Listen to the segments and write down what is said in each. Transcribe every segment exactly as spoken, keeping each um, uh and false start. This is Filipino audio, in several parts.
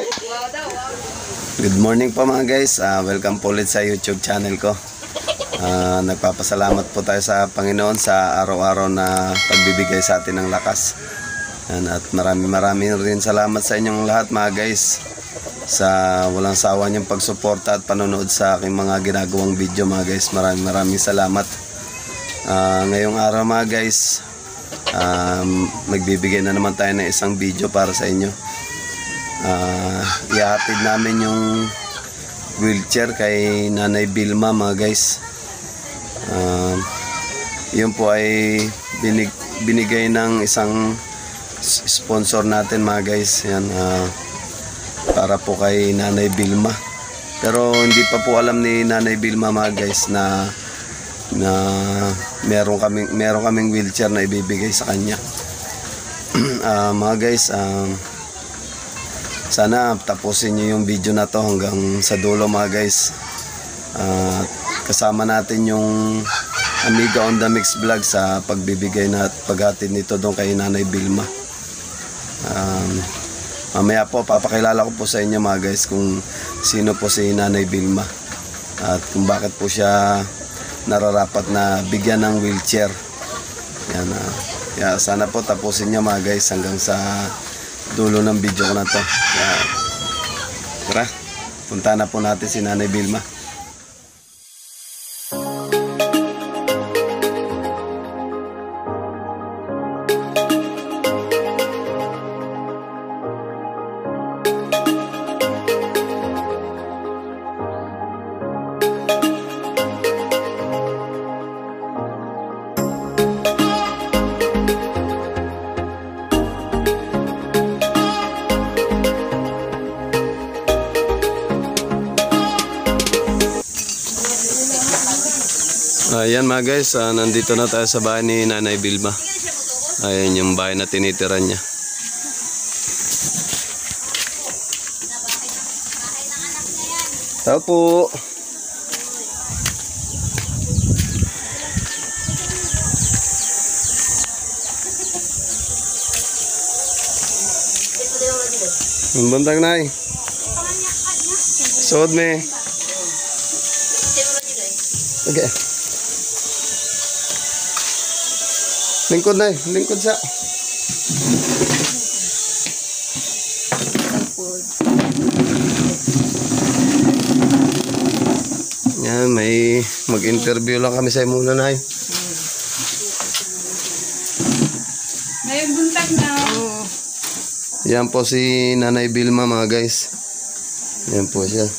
Good morning po mga guys, uh, welcome po ulit sa YouTube channel ko. uh, Nagpapasalamat po tayo sa Panginoon sa araw-araw na pagbibigay sa atin ng lakas. Yan, at marami marami rin salamat sa inyong lahat mga guys, sa walang sawa niyong pagsuporta at panonood sa aking mga ginagawang video mga guys. Maraming maraming salamat. uh, Ngayong araw mga guys, um, magbibigay na naman tayo ng isang video para sa inyo. Uh, ihatid namin yung wheelchair kay Nanay Vilma mga guys. uh, Yun po ay binig, binigay ng isang sponsor natin mga guys. Yan, uh, para po kay Nanay Vilma. Pero hindi pa po alam ni Nanay Vilma mga guys na na meron kaming meron kaming wheelchair na ibibigay sa kanya. uh, mga guys, uh, sana tapusin nyo yung video na to hanggang sa dulo mga guys. uh, Kasama natin yung Amiga on the Mix vlog sa pagbibigay na at paghatid nito doon kay Nanay Vilma. um, Mamaya po papakilala ko po sa inyo mga guys kung sino po si Nanay Vilma at kung bakit po siya nararapat na bigyan ng wheelchair. Yan, uh, yeah, sana po tapusin nyo mga guys hanggang sa dulo ng video ko na to. Yeah. Tara, punta na po natin si Nanay Vilma. Ayan mga guys, uh, nandito na tayo sa bahay ni Nanay Vilma. Ayan yung bahay na tinitiran niya. Tao po. Ang bantang Nay. Suod me. Okay. Lingkod na eh, lingkod sa. Yan, may mag-interview lang kami sa muna na eh. May buntag na. Yan po si Nanay Vilma mga guys. Yan po siya.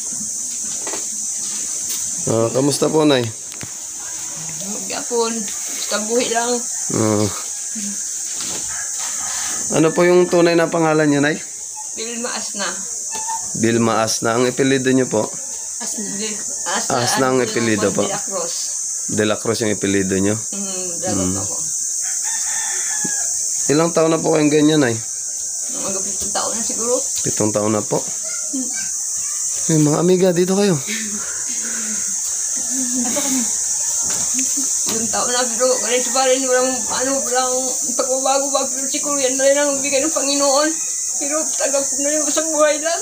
Uh, kamusta po Nay? Gapon, basta buhi lang. Uh, ano po yung tunay na pangalan niyo, Nay? Vilma Asna. Vilma Asna. Ang apelyido niyo po? Asna. Asna, Asna ang apelyido po. De la Cruz. De la Cruz yung apelyido niyo? Mm, dagot mm. ako. Ilang taon na po kayong ganyan, Nay? Mga pitong taon na siguro. Pitong taon na po. Hmm. Hey, mga amiga, dito kayo. Ato kami. Yung taon na pero ganito pa rin, walang ano, walang pagbabago-bago, pero siguro yan na rin ang bigay ng Panginoon. Pero tagap na rin sa buhay lang.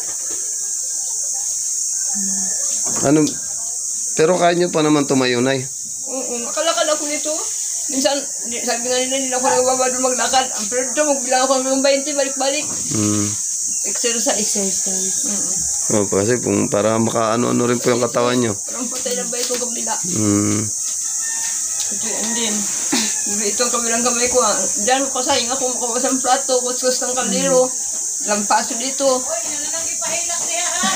Ano, pero kaya nyo pa naman tumayo, Nay? Oo, makalakad ako nito. Minsan, sabi nga nila, hindi ako nagbaba doon maglakad. Ang pero ito, magbilang ako ng twenty, balik-balik. Hmm. Exercise. Exercise. Mm-hmm. Oh, kasi kung para makaano-ano rin po yung katawan nyo. Parang patay na ba itong kabila? Hmm. Ito yan din. Ito ang kabilang kamay ko. Diyan ko kasayang ako makawas ng plato, kuskus ng kaldero. Lampaso dito. Uy, nalang ipahilak niya ha!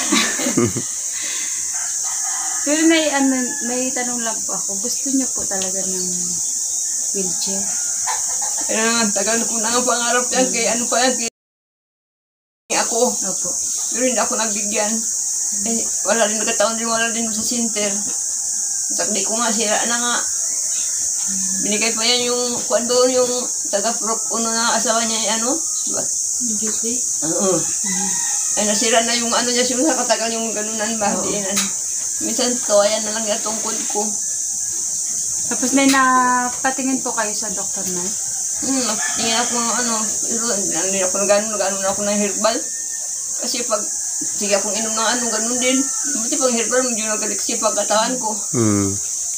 Pero may, ano, may tanong lang po ako. Gusto niyo po talaga ng wheelchair? Kaya tagal na po na ang pangarap yan. Mm. Kaya ano pa yan? Kaya ako. Opo. Pero hindi ako nagbigyan. Eh, wala rin nagkataon din, wala din sa center. Sakdi ko nga, sira na nga. Binigay pa yan yung, kung doon yung taga-prop uno na asawa niya, ano? Diba? Hindi. Oo. Ay, nasira na yung ano niya, yung nakatagal yung ganunan ba? Oh. Minsan to, ayan na lang yung tungkol ko. Tapos na napatingin po kayo sa doktor na? Hmm, tingin ako ng ano, hindi ako nag-ano, nag-ano na ako ng herbal. Kasi pag sige akong inom ng ano, ganun din. Buti pag hirap na, medyo nagalik pag katawan ko. Hmm.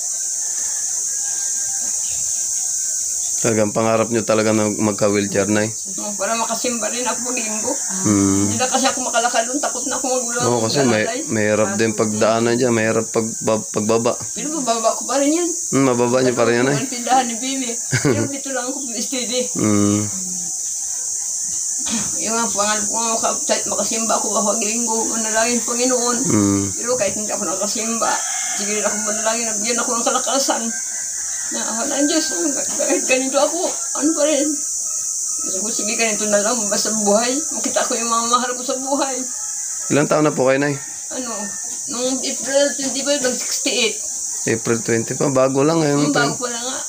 Talagang pangarap nyo talaga na magka-wheelchair, Nay. Oh, para makasimba rin ako pag-linggo. Hmm. Hindi na kasi ako makalakad doon, takot na ako magulang. Oo, kasi may, mahirap din pagdaanan dyan, mahirap pag, pagbaba. Pero bababa ko pa rin yan. Hmm, mababa nyo pa rin yan, Nay. Ang tindahan ni Bibi. Pero dito lang ako steady. Hmm. Yung nga, pangalap ko nga, kahit makasimba ako ako linggo, manalangin ng Panginoon. Hmm. Pero kahit hindi ako nakasimba, sige rin ako manalangin, nabigyan ako ng kalakasan. Na ako na Diyos, kahit ganito ako, ano pa rin. Kasi ko, sige ganito na lang, basta buhay. Makita ko yung mga mahal ko sa buhay. Ilang taon na po kayo, Nay? Ano, nung April twenty-five, nag-sixty-eight. April twenty pa, bago lang ngayon. Yung bago pala nga.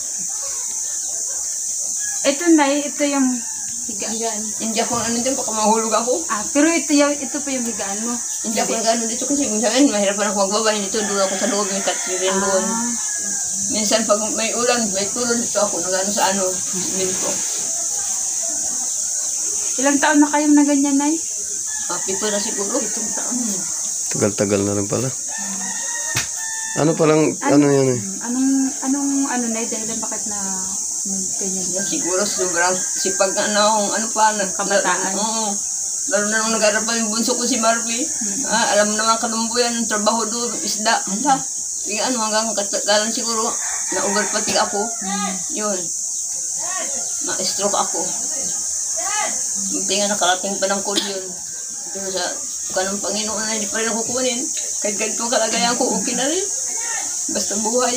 Ito, Nay, ito yung higaan. Hindi ako ano din, baka mahulog ako. Ah, pero ito, yung, ito pa yung higaan mo. Hindi ako nag-ano dito kasi minsan mahirap na ako magbaba dito. Doon ako sa loob, yung katrilin doon. Ah, Minsan pag may ulan, may tulon dito ako nag-ano sa ano, min ko. ilang taon na kayong na ganyan, Nay? Ah, people na siguro. Itong taon. Hmm. Tagal-tagal na rin pala. Ano palang, ano, yan eh? Anong, anong, ano, Nay, dahilan bakit na nag ganyan Yan, siguro sobrang sipag na ano, ano pa, na, Kabataan. Na, oo. Lalo na nung nag-arap pa yung bunso ko si Marvy. Hmm. Ah, alam mo naman kalumbuyan, yung trabaho doon, isda. Hala. Sige, ano, hanggang katagalan siguro, na-overpatig ako. Hmm. Yun. Na-stroke ako. Hindi nga nakarating pa ng call yun. Doon sa kanong Panginoon na hindi pa rin ako kunin. Kahit ganito kalagayan ko, okay na rin. Basta buhay.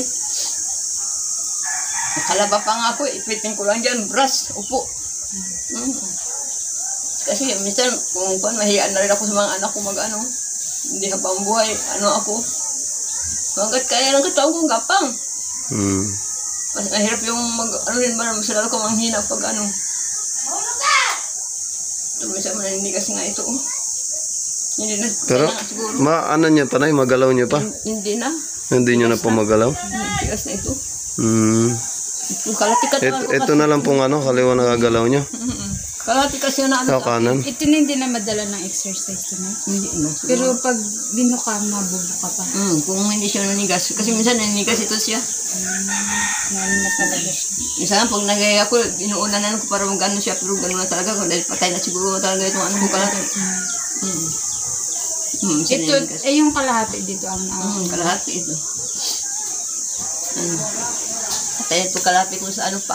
Nakalaba pa nga ako, ipitin ko lang dyan, brush, upo. Mm. Kasi minsan, kung kung mahiyaan na rin ako sa mga anak ko mag-ano, hindi habang buhay, ano ako. Hanggat kaya ng katawang kong gapang. Hmm. Mas mahirap yung mag, ano rin ba, mas lalo ko manghina pag ano. Ito, minsan maninigas nga ito. Oh. Hindi na, Pero, kaya nga siguro. ma, ano nyo pa, Nay? Magalaw nyo pa? Hin- Hindi na. Hindi nyo na po magalaw? Hmm, tigas na ito. Hmm. Yung kalatikat Ito, ito na lang pong ano, kaliwa nagagalaw nyo. Kalatikat siya na ano. Sa kanan. Ito na hindi na madala ng exercise to, Nay. Hindi na. Pero pag bino ka, mabubo ka pa. Hmm, kung hindi siya nanigas. Kasi minsan nanigas ito siya. Nani na talaga siya. Minsan pag nagaya ako, inuunanan ko para mag-ano siya. Pero gano'n na talaga ko. Dahil patay na siguro talaga itong ano ko kalatit. Hmm. Hmm, siya Ito, nanigas. eh yung kalahati dito ang Hmm, kalahati ito. Ano. Patay ito kalahati ko sa ano pa.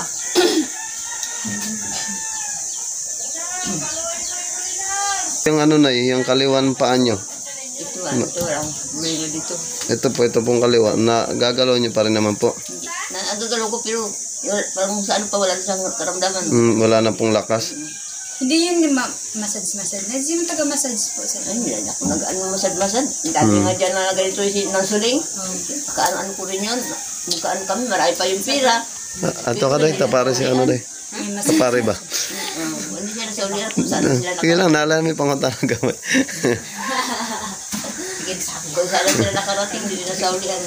Yung ano, Nay, yung kaliwan paan nyo. Ito ah, ito lang. Meron dito. Ito po, ito pong kaliwa. Na, gagalaw nyo pa rin naman po. Hindi. Nagagalaw ko pero yun, parang sa ano pa wala siyang karamdaman. Hmm, wala na pong lakas. Hindi yun yung ma- massage-massage. Hindi yung taga-massage po sa Ay, hindi na ako nag-ano masad-masad. Dati nga dyan na ganito yung ng suling. Kaano-ano ko rin yun. Magkaano kami, marami pa yung pira. Ah, ato ka, Day, tapare si ano, Day. may massage. Tapare ba? Uh, hindi siya nasa ulihan kung saan sila Sige lang, naalala may pangunta ng gamay. nakarating. Kung saan sila nakarating, hindi na sa ulihan.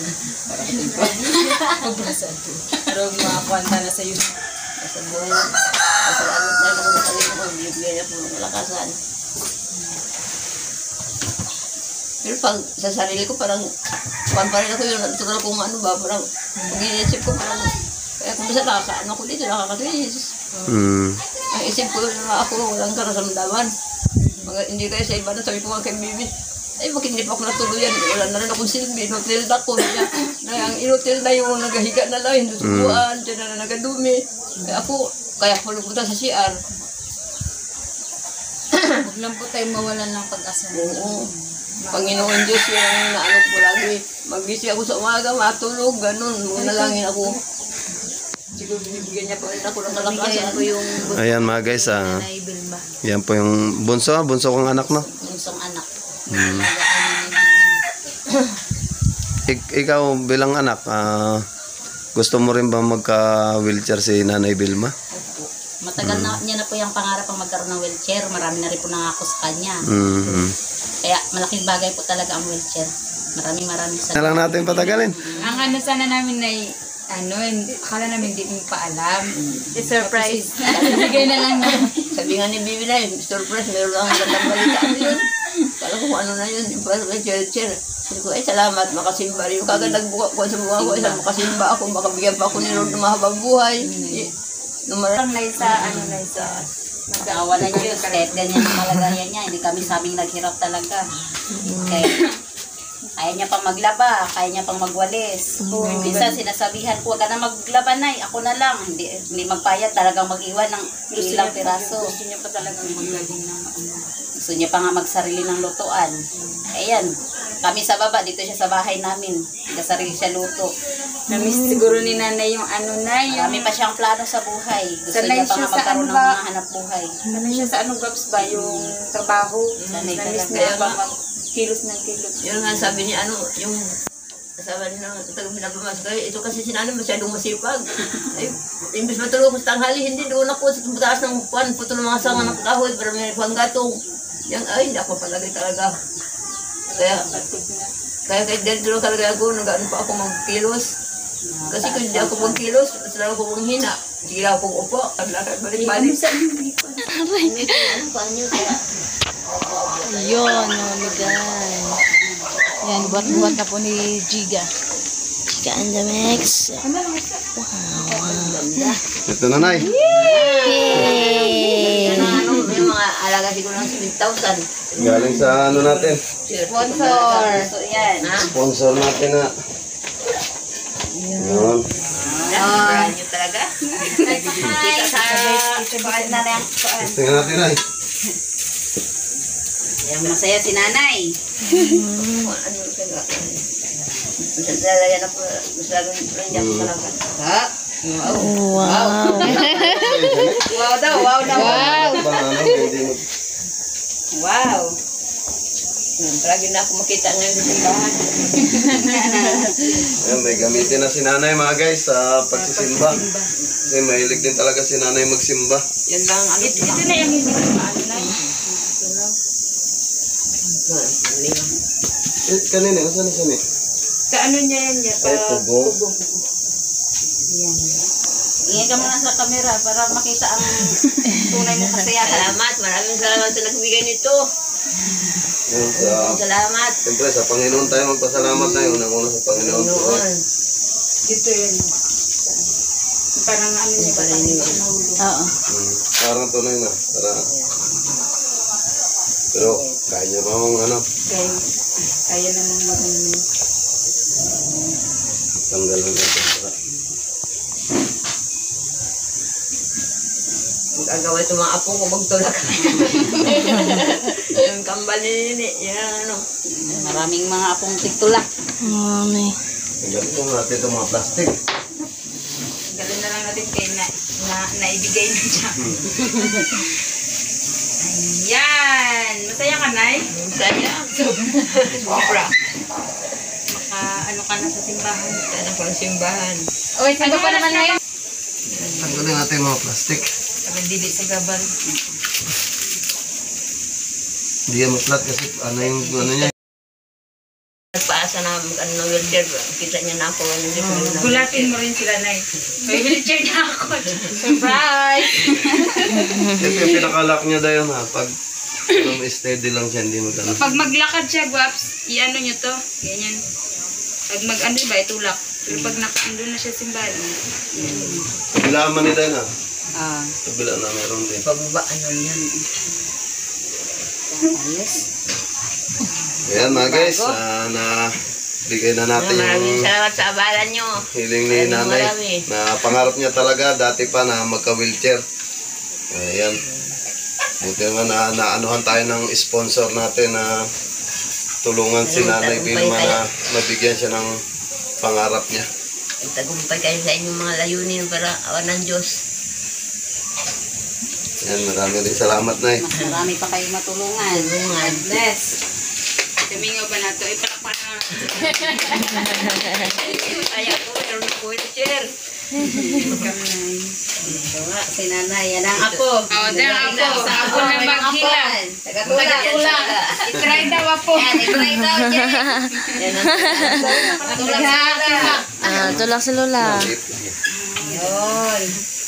Pero makakuanta na sa'yo. Nasa buhay. Nasa ano na ako sa sarili ko, bibigyan niya po ng malakasan. Pero pag sa sarili ko, parang kuhan pa rin ako yun. Natural kung ano ba, parang mag-iisip ko parang kaya kung bisa nakakaano ko dito, nakakatwis. Hmm. Ang isip ko na ako, walang karasamdaman. Mga, hindi kaya sa iba na sabi ko nga kay Bibi, ay bakit hindi pa ako natuluyan, wala na rin akong silbi, inutilda ko. Na, na, ang inutilda yung nagahiga na lang, hinusubuan, dyan na nagadumi. Kaya ako, kaya ako lupunta sa C R. Huwag lang po tayo mawalan ng pag-asa. Oo. Panginoon Diyos yung naano ko lagi. Magising ako sa umaga, matulog, ganun. Manalangin ako. Siguro binibigyan niya pa rin ako ng kalakasan. Ko yung Ayan mga guys, ah, Nanay Bilma. yan po yung bunso, bunso kong anak, no? Yung isang anak. Hmm. Ik- ikaw bilang anak, ah, gusto mo rin ba magka-wheelchair si Nanay Bilma? Opo. Matagal na niya na po yung pangarap ang magkaroon ng wheelchair. Marami na rin po nangako sa kanya. Mm-hmm. Kaya malaking bagay po talaga ang wheelchair. Maraming maraming Na salamat. lang natin patagalin. Ang ano sana namin ay ano, hindi, akala namin hindi mo pa alam. It's surprise. Bigay na lang na. Sabi nga ni Bibi na yun, surprise, meron lang magandang balita. Ano yun? Kala ko kung ano na yun, yung parang wheelchair. Sabi ko, ay salamat, makasimba rin. Kagad nagbuka ko sa buka ko, ay makasimba ako, makabigyan pa ako ni Lord ng mahabang buhay. Parang na sa, ano na sa, Nagawa na Diyos. Kahit ganyan ang kalagayan niya, hindi kami sabing naghirap talaga. Kaya, kaya niya pang maglaba, kaya niya pang magwalis. Minsan sinasabihan ko, huwag ka na maglaba na, ako na lang. Hindi, hindi magpayat, talagang mag-iwan ng ilang piraso. gusto niya pa talagang maglaging ng ano. Gusto niya pa nga magsarili ng lutuan. Ayan, kami sa baba, dito siya sa bahay namin. Nagkasarili siya luto. Na-miss siguro ni nanay yung ano na, yung... Marami pa siyang plano sa buhay. Gusto Sanay niya pa siya nga sa magkaroon ano ng ba? mga hanap buhay. Sanay siya sa ano, Gabs ba, yung trabaho. Sanay Na-miss talaga. niya pa mag-kilos ng kilos. Yun nga sabi niya, ano, yung sabi niya, tagang binabamas kayo, ito kasi sinanay masyadong masipag. Ay, imbis matulog ko sa tanghali, hindi doon ako sa taas ng puwan, puto ng mga sanga ng kahoy, para may puwan gatong. Yan, ay, hindi ako palagay talaga. Kaya, kaya kahit dito talaga ako, nag-ano pa ako magkilos. Kasi kung hindi ako magkilos, sila ako manghina. Sige lang akong upo, naglakad balik-balik. Ayun, namigay. Yan, buhat-buhat na po ni Giga. Giga and the mix. Ito na, Nay. Yay! Ano, may mga alaga siguro ng seven thousand. Galing sa ano natin. Sponsor. So, yan. Sponsor natin na. Yun. Ah, nyo talaga. Kita sa bakit na lang. Tingnan natin, Nay. Ayan, masaya si nanay. Ano yung talaga? Masalala na po, masalang ranjang ko talaga. Ha? Wow. Wow daw, wow daw. Wow. Bang ano, hindi mo. Wow. Palagi na ako makita ngayon sa simbahan. Ayan, may gamitin na si nanay mga guys sa pagsisimba. Kasi mahilig din talaga si nanay magsimba. Yan lang, ano Ito na yung hindi ko maano na. Eh, kanina, nasa na siya ni? Sa ano niya yan niya? Ay, pugo. Yan. Ingin ka muna sa camera para makita ang tunay na kasayahan. Salamat, maraming salamat sa nagbigay nito. Yun, sa, Salamat. siyempre, sa Panginoon tayo magpasalamat tayo. Unang-una sa Panginoon. Noon. Dito yun. Parang ano niya ba? Parang nahulog. Oo. Hmm, parang tunay na. Para, pero, kaya niya pa mong ano, Kaya, kaya naman mag-ano. tanggal ng ganito. Magagawa ito mga apo ko magtulak. Yung kambal ni Nini. Yan ano. Maraming mga apong tigtulak. Mami. Tingnan po natin itong mga plastic. Galing na lang natin kay na, na naibigay na siya. Ayan! Masaya ka, Nay? Saya. Sobra. Maka, ano ka na sa simbahan? Sana ko ang simbahan. Okay, saan pa naman ngayon? Tanggalin natin yung mga plastic. Sabi dili sa gabal. Hindi yan maplat kasi ano yung ano niya. Nagpaasa na mag-ano na welder. Kita niya na ako. Hindi ko rin na- Gulatin mo rin sila, Nay. May wheelchair na ako. Surprise! Ito yung pinakalock niya dayon ha. Pag ano, steady lang siya, hindi magano. Pag maglakad siya, Guaps, i-ano nyo to. Ganyan. Pag mag-ano ba, itulak. Pero pag naka-ando na siya simbahan. Kabilaan man nila na. Ah, Kabila na meron din. Pababa, ano yan. ayos. Ayan mga guys, ah, na bigay na natin Maraming yung salamat sa abalan nyo. hiling ni Maraming nanay. marami. Na pangarap niya talaga dati pa na magka-wheelchair. Ayan. Buti nga na naanuhan tayo ng sponsor natin na tulungan si nanay Vilma na mabigyan siya ng pangarap niya. Tagumpay kayo sa inyong mga layunin para awan ng Diyos. Ayan, marami rin salamat na eh. Mas marami pa kayo matulungan. Tulungan. Bless. Tumingaw ba na to? Ipalakpan na. Kaya ko, meron ng wheelchair. Ito nga, si nanay. Yan ang apo. Oo, dyan ang apo. Sa apo na maghila. Tagatulak. Tagatulak. I-try daw apo. Yan, i-try daw dyan. Yan ang Tagatulak sa tulak. Ah, tulak si Lola. Yun.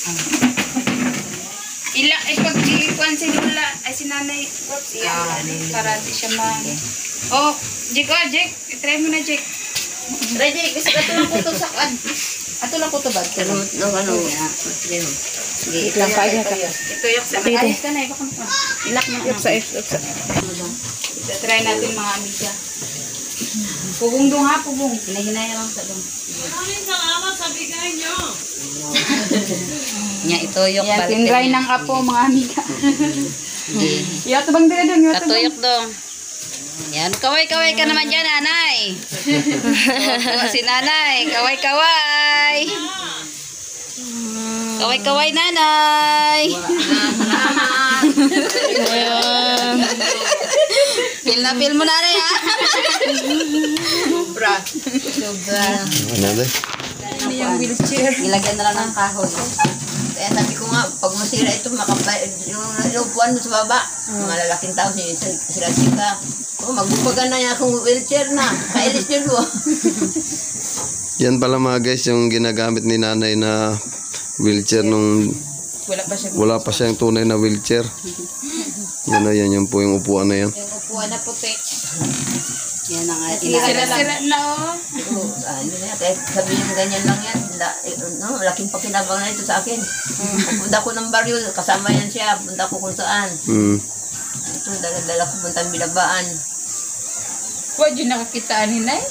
Ila, eh, pag ikuan si Lola, ay si Nanay, oops, iyan, para di siya ma... Oh, Jake, oh, Jake, try mo na, Jake. Try, Jake. Gusto ka lang po ito sa kan. Ato lang po ito ba? Pero, no, ano, Sige. Wait lang, paano ka? Ito yung sa... Alis ka na, eh, baka mo. Ilak na. Yep, sa F, sa. Try natin mga amiga. Pugong dong ha, pugong. Hinahinaya lang sa dong. Nya ito yung Yan, tindray ng apo, mga amiga. Yato bang dira dong, yato bang. Katuyok dong. Yan, kaway-kaway ka naman dyan, nanay. Tuwa si nanay. Kaway-kaway. Kaway-kaway, nanay. Ayan. Feel na feel mo, nanay, ha? sobra. Ano na? Yung wheelchair. Ilagyan na lang ng kahoy. Kaya sabi ko nga, pag masira ito, makapay, yung inupuan mo sa baba, malalaking tao si sila sika. Oh, magbubagan na niya akong wheelchair na. Kailis yun mo. Yan pala mga guys, yung ginagamit ni nanay na wheelchair nung Wala pa siya. wala pa siyang tunay na wheelchair. Yan na yan, yan po yung upuan na yan. Yung upuan na puti. Yan ang Sira-sira na, oh. Oh, ano na, kahit sabihin mo ganyan lang yan, la, eh, no, laking pakinabang na ito sa akin. Punta ko ng baryo, kasama yan siya, punta ko kung saan. Hmm. Ito, dala-dala ko puntang Bilabaan. Huwag yun nakakitaan ni Nay.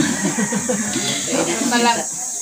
Malang.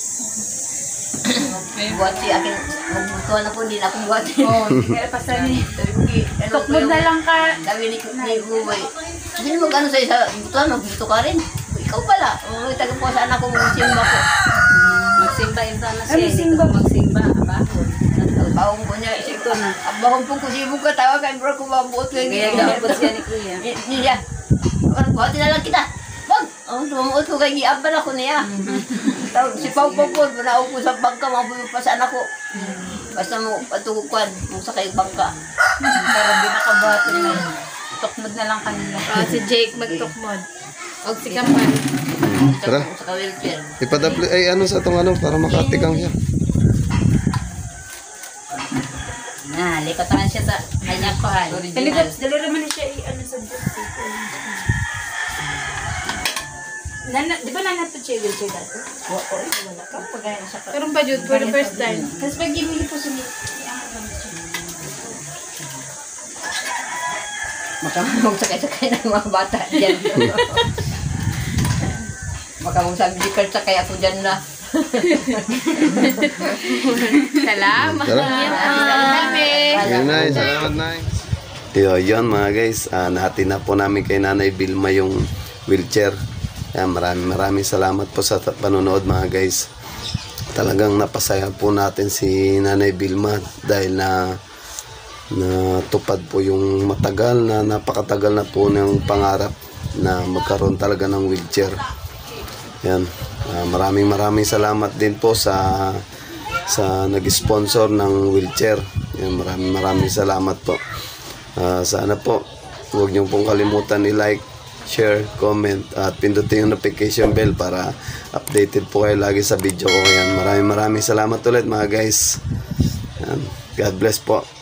Buhat si akin, magbutuan ako, hindi na ako buhat. Oh, kaya pasan ni. Ano Tukmod na lang ka. Sabi ni ni Guboy, hindi mo gano'n sa'yo sa butuan, magbuto ka rin. Ikaw pala, oh, taga po saan ako, magsimba ko. Magsimba yung sana siya. Ano, simba? Magsimba, abahon. Bahong ko niya, ito na. Ang bahong po ko, sibog ka, tawa kay bro, kung mabuot ko yung Kaya gabot siya ni Kuya. niya. Buhatin na lang kita. Wag! Oh, tumuot ko kay giaban ako niya. Tawag, si Pau Pau po, manao ko sa bangka, mabuyo pa saan ako. Basta mo patukuan, mo sa kay bangka. Pero di nakabato na. Tukmod na lang kanila. Ah, si Jake magtukmod. Huwag si Kapan. Tara. Sa wheelchair. Ipadapli, ay ano sa itong ano, para makatikang siya. Na, likotan siya sa kanya ko. Talikot, dali naman na siya i-ano sa book. Nana, di ba nanat siya wheelchair dati? Wala ka. Pagaya siya. Pero pa Jude, for the first time. Kasi pag gimili po sa niya. Makamamong sakay-sakay ng mga bata dyan. Makamong sabi di sakay ako dyan na. Salamat. Tara. Salamat. Ayun, Nay. Salamat, Nay. Yo, yun mga guys, uh, nahati na po namin kay Nanay Vilma yung wheelchair. Kaya maraming maraming salamat po sa panonood mga guys. Talagang napasaya po natin si Nanay Vilma dahil na natupad po yung matagal na napakatagal na po ng pangarap na magkaroon talaga ng wheelchair. Yan. Uh, maraming maraming salamat din po sa sa nag-sponsor ng wheelchair. Yan, maraming maraming salamat po. Uh, sana po huwag niyo pong kalimutan i-like, share, comment at pindutin yung notification bell para updated po kayo lagi sa video ko. Yan. Maraming maraming salamat ulit mga guys. Yan. God bless po.